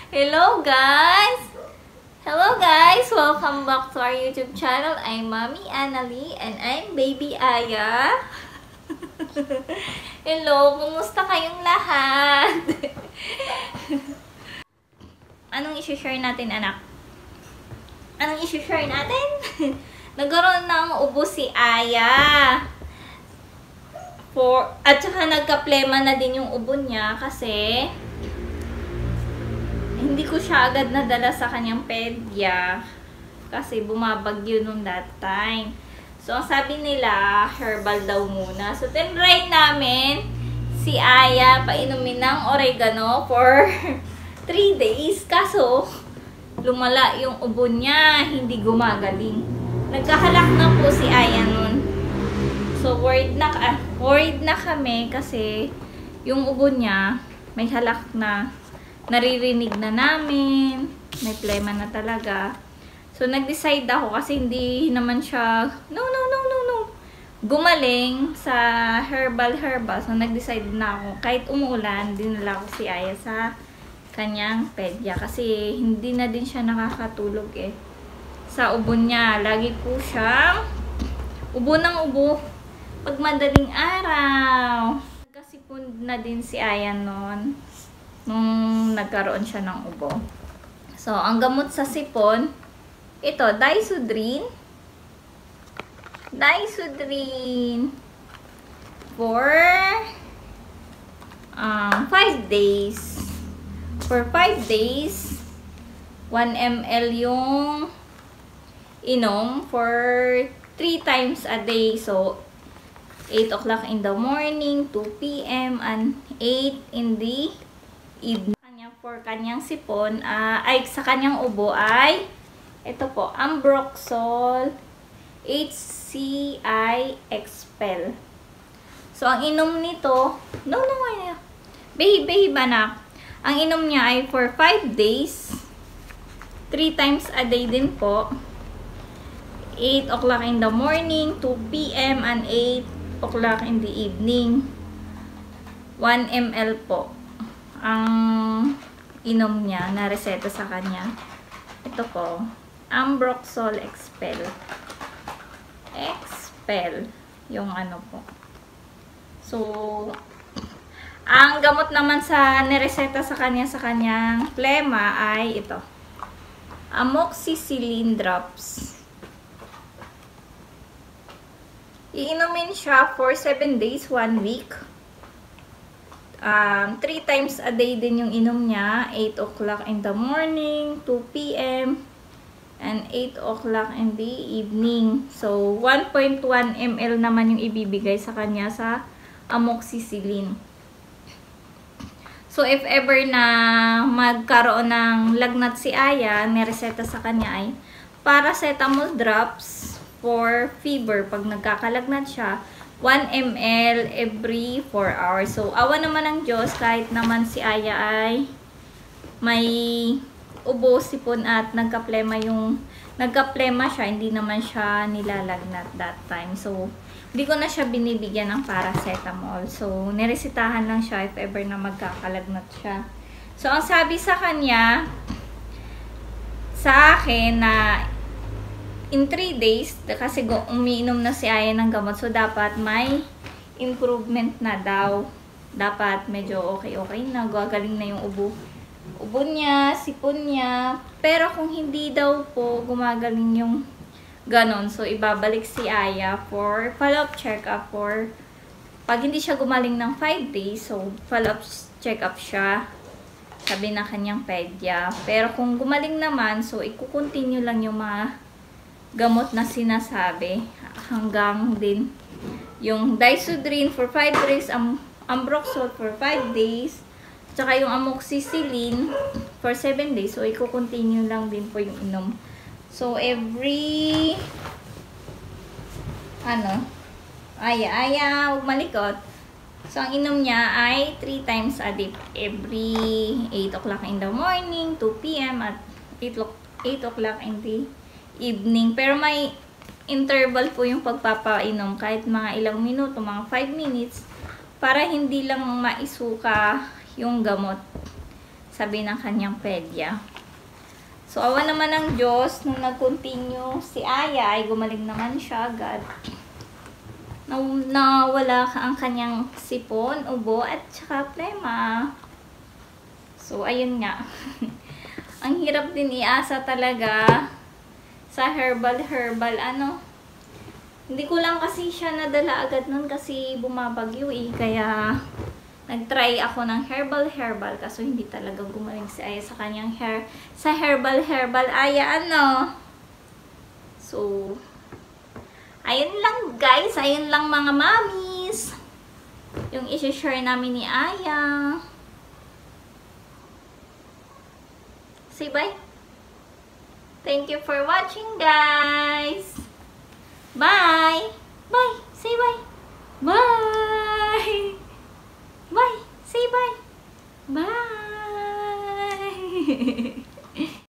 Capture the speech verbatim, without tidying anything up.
Hello guys! Hello guys! Welcome back to our YouTube channel. I'm Mommy Annalie and I'm Baby Aya. Hello! Kumusta kayong lahat? Anong isi-share natin, anak? Anong isi-share natin? Nagkaroon ng ubo si Aya. For, at saka nagka-plema na din yung ubo niya kasi hindi ko siya agad nadala sa kanyang pedya kasi bumabagyo nung that time. So, ang sabi nila, herbal daw muna. So, tinry namin si Aya painumin ng oregano for three days. Kaso, lumala yung ubo niya, hindi gumagaling. Nagkahalak na po si Aya nun. So, worried na, ah, worried na kami kasi yung ubo niya, may halak na, naririnig na namin, may plema na talaga. So, nag-decide ako kasi hindi naman siya, no, no, no, no, no, gumaling sa herbal-herbal. So, nag-decide na ako, kahit umuulan, dinala ko si Aya sa kanyang pedya kasi hindi na din siya nakakatulog eh. Sa ubo niya, lagi po siyang ubo ng ubo pag madaling araw. Nagkasipon na din si Aya noon nung nagkaroon siya ng ubo. So, ang gamot sa sipon, ito, Dysodrine. Dysodrine for um, five days. For five days, one milliliter yung inom for three times a day. So, eight o'clock in the morning, two p m and eight in the evening. Kanya for kanyang sipon, uh, ay sa kanyang ubo ay ito po, Ambroxol H C I Expel. So, ang inom nito, no, no, no, behib, behib anak. Ang inom niya ay for five days, three times a day din po. eight o'clock in the morning, two p m and eight o'clock in the evening. one milliliter po ang inom niya na reseta sa kanya. Ito po, Ambroxol Expel. Expel yung ano po. So, ang gamot naman sa nireseta sa kanya sa kanyang plema ay ito, Amoxicillin drops. Iinumin siya for seven days, one week. Um, three times a day din yung inom niya. eight o'clock in the morning, two p m and eight o'clock in the evening. So, one point one milliliter naman yung ibibigay sa kanya sa amoxicillin. So, if ever na magkaroon ng lagnat si Aya, nireseta sa kanya ay paracetamol drops for fever. Pag nagkakalagnat siya, one milliliter every four hours. So, awa naman ng Diyos, kahit naman si Aya ay may ubo, sipon at nagkaplema yung nagkaplema siya, hindi naman siya nilalagnat that time. So, hindi ko na siya binibigyan ng paracetamol. So, niresitahan lang siya if ever na magkakalagnat siya. So, ang sabi sa kanya, sa akin na in three days, kasi umiinom na si Aya ng gamot, so dapat may improvement na daw. Dapat medyo okay-okay na, gagaling na yung ubo. Ubo niya, sipon niya. Pero kung hindi daw po gumagaling yung ganon, so ibabalik si Aya for follow-up check-up for pag hindi siya gumaling ng five days, so follow-up check-up siya, sabi na kanyang pedya. Pero kung gumaling naman, so ikukontinue lang yung mga gamot na sinasabi hanggang din yung Dysodrine for five days, um, Ambroxol for five days, tsaka yung Amoxicillin for seven days. So, i-continue lang din po yung inom. So, every ano Aya, Aya, huwag malikot. So, ang inom niya ay three times a day. Every eight o'clock in the morning, two p m at eight o'clock in the evening. Pero may interval po yung pagpapainom, kahit mga ilang minuto, mga five minutes, para hindi lang maisuka yung gamot Sabi ng kanyang pedya. So, awa naman ng Diyos, nung nag-continue si Aya, ay gumaling naman siya agad. Na, nawala ang kanyang sipon, ubo, at saka plema. So, ayun nga. Ang hirap din iasa talaga sa herbal-herbal, ano. Hindi ko lang kasi siya nadala agad nun kasi bumabagyo eh. Kaya, nag-try ako ng herbal-herbal kaso hindi talaga gumaling si Aya sa kanyang hair. Sa herbal-herbal, Aya, ano? So, ayun lang guys. Ayun lang mga mamis. Yung isi-share namin ni Aya. Say bye. Thank you for watching guys. Bye. Bye. Say bye. Bye. Bye. Say bye. Bye.